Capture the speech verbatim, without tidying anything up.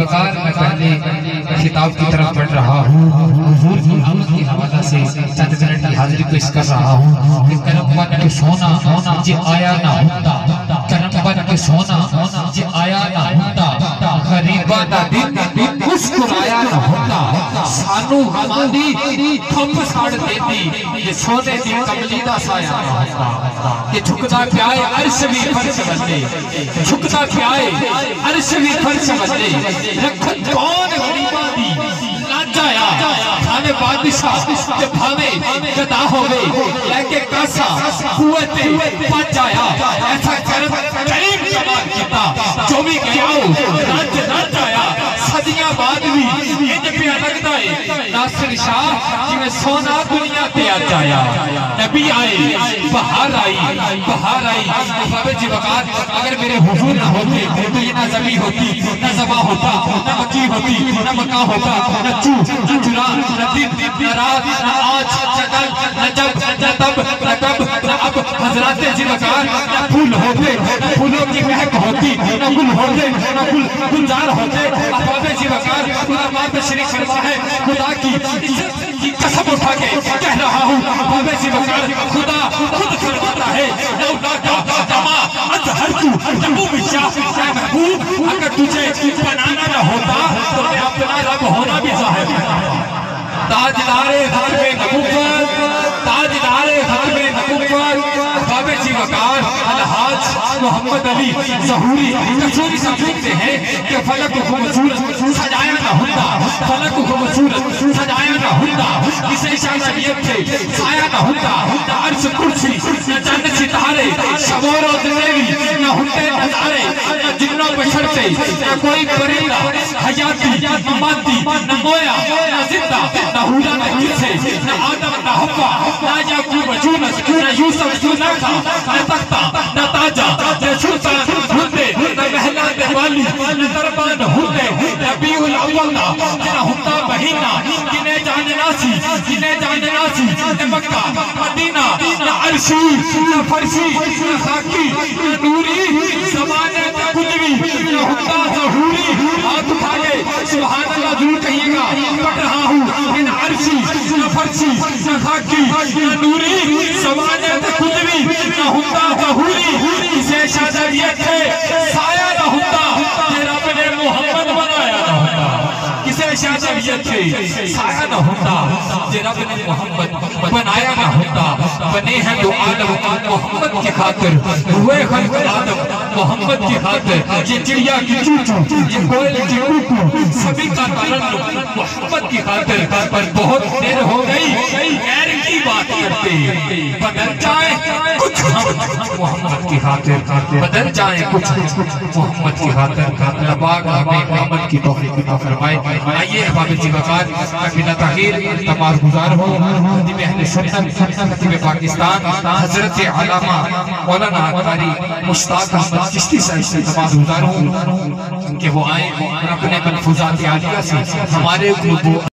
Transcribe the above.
وقار میں پہلے خطاب کی طرف بڑھ رہا ہوں، حضور کی آمد کے حوالہ سے چند منٹ کی حاضری پیش کر رہا ہوں کہ کرم بن کے سونا جی آیا نہ ہوتا، کرم بن کے سونا جی آیا نہ ہوتا، غریبہ دا دن مسکرایا نہ ہوتا، سانو ہماری تھم ساڑ دیتی یہ سونے دی کملی دا سایہ نہ ہوتا، کہ جھکتا پیائے عرش بھی فرش بندے، جھکتا پیائے عرش بھی فرش بندے، رکھت کون غریبہ دی نہ جایا، بھاوے بادشاہ کہ بھاوے گدا ہوئے، لیکے کاسا قوتیں پچ جایا، ایسا کرم کریم جمال کیتا، جو بھی گیا ہو راج نہ جایا، صدیاں بعد بھی انج پہ لگتا ہے ناصر شاہ جی میں سونا دنیا تے آ جایا، نبی آئے بہار آئی بہار آئی، بابے جی وقار اگر میرے حضور نہ ہوتے تو یہ نہ زمین ہوتی نہ زبا ہوتا نہ مکی ہوتی نہ مکہ ہوتا نہ چو نہ چرا نہ دن نہ رات نہ آج نہ کل نہ جب نہ تب نہ کب نہ اب حضرات جی وقار نہ پھول ہوتے نہ پھولوں کی مہک ہوتی نہ گل ہوتے نہ گل گلزار ہوتے، بابے جی وقار خدا ماں پہ شریک فرما ہے، خدا کی کی قسم اٹھا کے کہہ رہا ہوں، بابے جی وقار خدا خود فرماتا ہے لولا کا جمع اظہر تو جبو بچا اے محبوب اگر تجھے بنانا نہ ہوتا تو میں اپنا رب ہونا بھی ظاہر کرتا، تاجدار ختم نبوت تاجدار ختم نبوت بابے جی وقار الحاج محمد علی ظہوری کسوری سمجھتے ہیں کہ فلک کو صورت سجایا نہ ہوتا، فلک کو صورت سجایا نہ ہوتا، کسی شخصیت تھے سایہ نہ ہوتا، نہ عرش کرسی نہ چند ستارے شب و روز دیوی نہ ہوتے نظارے، نہ جنوں بشر سے نہ کوئی پرندہ حیاتی نہ مادی نہ مویا نہ زندہ نہ ہورا نہ کسے نہ آدم نہ حوا نہ یعقوب یونس نہ یوسف زلیخا نہ تختہ نہ تاجہ نہ سلطان ہوتے نہ محلہ والی نہ دربان ہوتے، ربیع الاول نہ ہوتا مہینہ کنہیں جانناسی کنہیں جانناسی نہ مکہ مدینہ نہ عرشی نہ فرشی نہ خاکی نہ نوری زمانے نہ کجوی نہ ہوتا ظہوری، ہاتھ اٹھائے سبحان اللہ ضرور کہیے گا، پڑھ رہا ہوں ان عرشی نہ فرشی نہ خاکی نہ نوری زمانے نہ کجوی نہ ہوتا ظہوری، اسے شادریت ہے سایہ نہ ہوتا کہ رب نے محمد بنایا نہ ہوتا، کسے شادریت ہے سایہ نہ ہوتا کہ رب نے محمد بنایا نہ ہوتا، بنے ہیں تو آدم محمد کی خاطر، ہوئے خلق آدم محمد کی خاطر، یہ چڑیا کی چوچو یہ کوئل کی کوکو سبھی کا ترنم محمد کی خاطر، پر بہت دیر ہو گئی غیر کی بات کرتے، بدل جائے کچھ ہم محمد کی خاطر، بدل جائیں کچھ محمد کی خاطر، لباق ہمیں محمد کی توفیق عطا فرمائے۔ آئیے احباب جی وقار میں بلا تاخیر تمام گزار ہوں خطیب اہل سنت خطیب پاکستان حضرت علامہ مولانا قاری مشتاق احمد چشتی صاحب سے تمام گزار ہوں کہ وہ آئیں اور اپنے ملفوظات عالیہ سے ہمارے گروپ